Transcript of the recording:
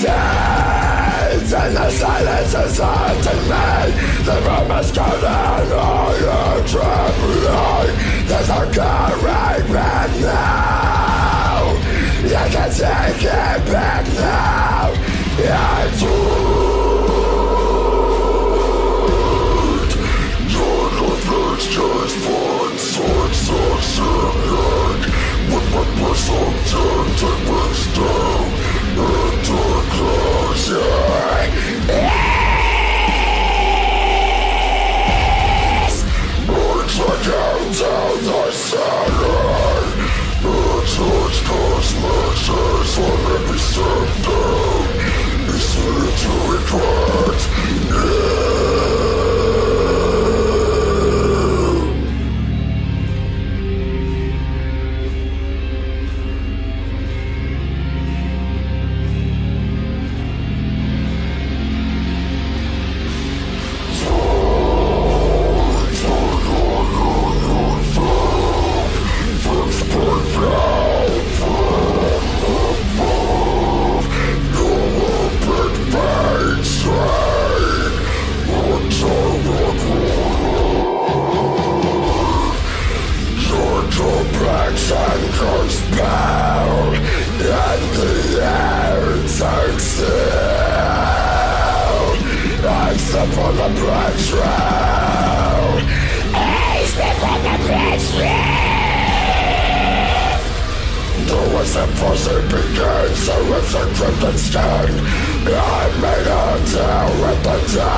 deeds and the silence is haunting me. The room is covered all your trembling. There's no carrying back now. You can take it back now. I do. It's just one succeeding with my personal turned and breaks down into closure. Yes! It's a countdown the Saturn. It's its cosmos on every step down. It's easy to regret. Yeah. On the bridge road. I step on the bridge road. The wisdom forcing begins. So it's a crimson skin. I made a deal with the devil.